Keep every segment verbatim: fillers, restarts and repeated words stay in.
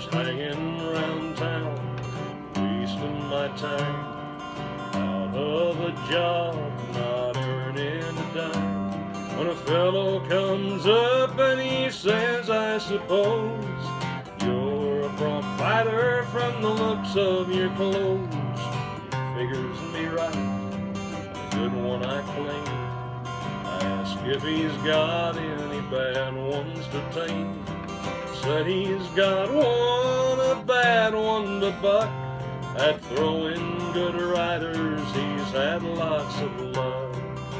just hanging around town, wasting my time, out of a job, not earning a dime. When a fellow comes up and he says, I suppose you're a prompt fighter from the looks of your clothes, figures me right, a good one I claim. I ask if he's got any bad ones to tame. Said he's got one, a bad one to buck. At throwing good riders, he's had lots of luck.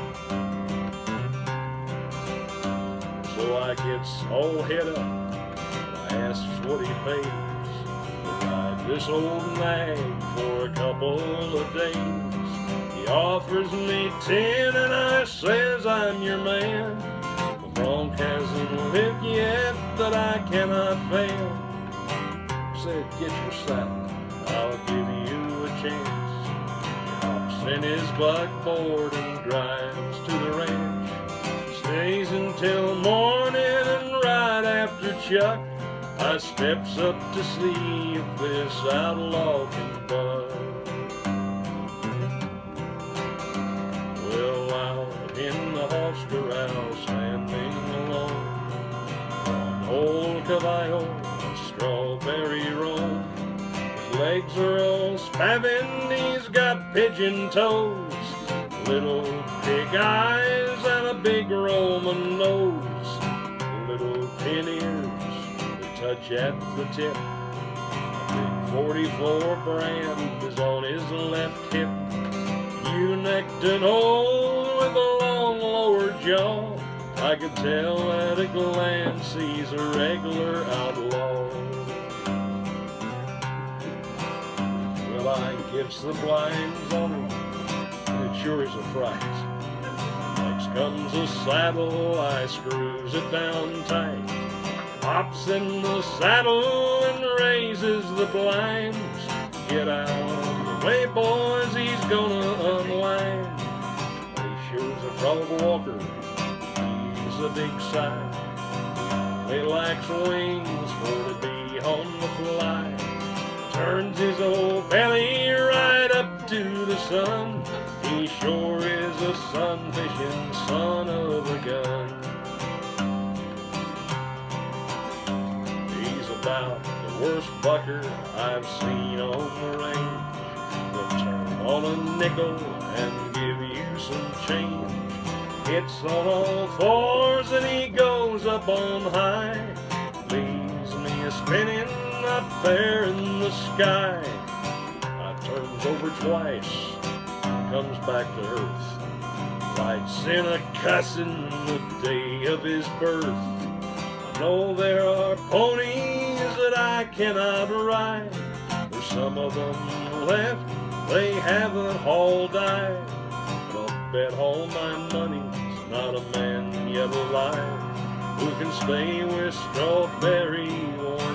So I gets all head up, I asks what he pays to ride this old nag for a couple of days. He offers me ten and I says I'm your man. The bronc hasn't lived yet that I cannot fail. Said get your saddle, I'll give you a chance. He hops in his buckboard and drives to the ranch. Stays until morning and right after chuck, I steps up to see if this outlaw can buck. Well, out in the horse corral, standing alone, on old caballo, a strawberry roan. His legs are all spavined, he's got pigeon toes, little big eyes and a big Roman nose, little pin ears that touch at the tip. A big forty-four brand is on his left hip. Ewe-necked and old with a long lower jaw, I could tell at a glance he's a regular outlaw. Well, I gets the blinds on him, and it sure is a fright. Next comes a saddle, I screws it down tight. Hops in the saddle and raises the blinds. Get out of the way, boys, he's gonna unwind. He sure's a frog walker, he's a big sight. He lacks wings for to be on the fly. Turns his old belly right up to the sun. He sure is a sun-fishing son of a gun. He's about the worst bucker I've seen on the range. He'll turn on a nickel and give you some change. Hits on all fours and he goes up on high. Leaves me a spinning up there in the sky. I turns over twice, comes back to earth. Writes in a cussing the day of his birth. I know there are ponies that I cannot ride. There's some of them left, they haven't all died. But I'll bet all my money's not a man yet alive who can stay with strawberry or